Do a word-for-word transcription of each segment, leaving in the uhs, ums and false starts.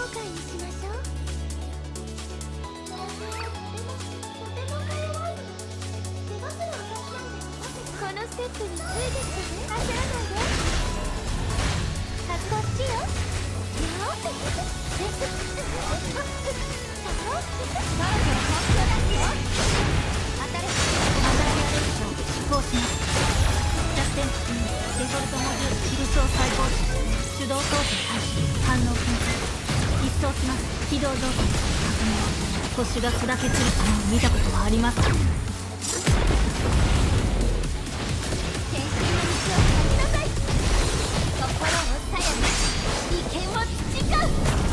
会にしましょう。とてもか弱い。手袋を差し上げてこのステップについてきてね。焦らないで。はこっちよ。よーっ。そろそろ本気を出すよ。新しいマザーリアレクション施行します。弱点付近デフォルトモジュール非武装再構築手動操作開始反応検査一掃します。起動状態確認。腰が砕け散る様を見たことはありますか？天使の道を歩みなさい。心を鞘に利権を培う。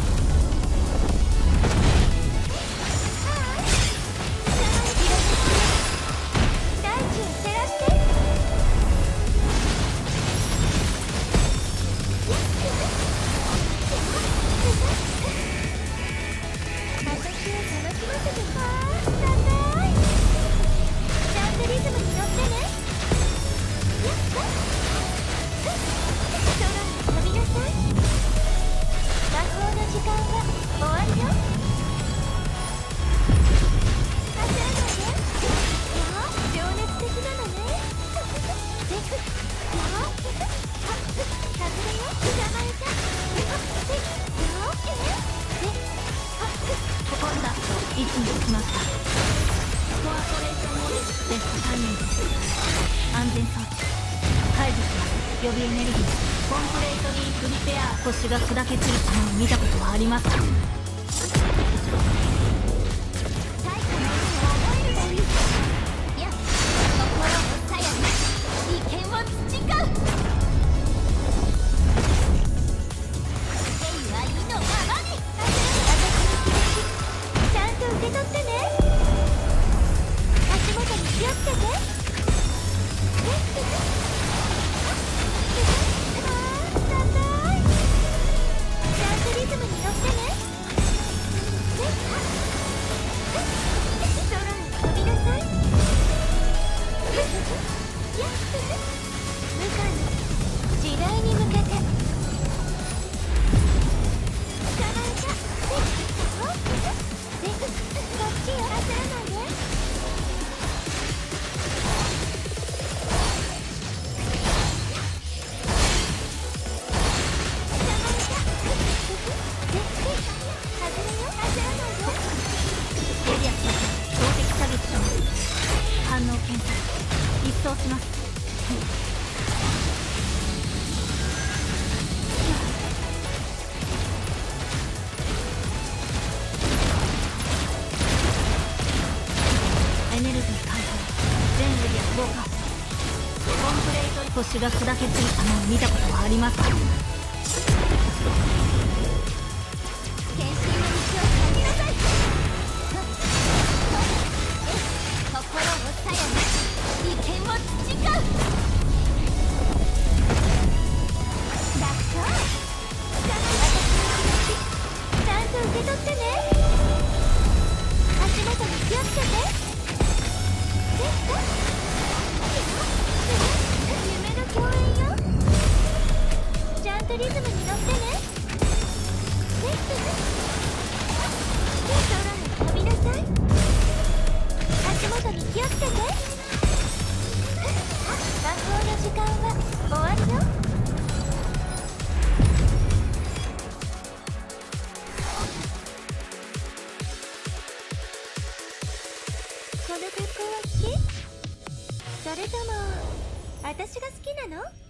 いつに着きました。コアポレーションモデルテストタイミング。安全装置解除します。予備エネルギーコンプレートリーフリペア。腰が砕け散る様を見たことはありますか？対価の意味を覚えるがいい。いや、心を鞘に利権を培う。剣は意のままに。受け取ってね。足元に気をつけて。あー、硬い。ちゃんとリズムに乗ってね。空へ飛びなさい。やっ向かう時代に向けて。捕まえた。こっちよ。焦らないで。捕まえた。外れよ。焦らないで。エリア標標的射撃処理反応検査一掃します。エネルギー解放全エリア防火。コンプレート腰が砕け散る様を見たことはありますか？剣心の道を歩みなさい。心を鞘に利権を培う。楽勝。私の気持ちちゃんと受け取ってね。足元に気をつけて。夢の共演よ。ちゃんとリズムに乗ってね。空へ飛びなさい。足元に気をつけて。魔法の時間は終わりよ。この格好は好き？それとも私が好きなの？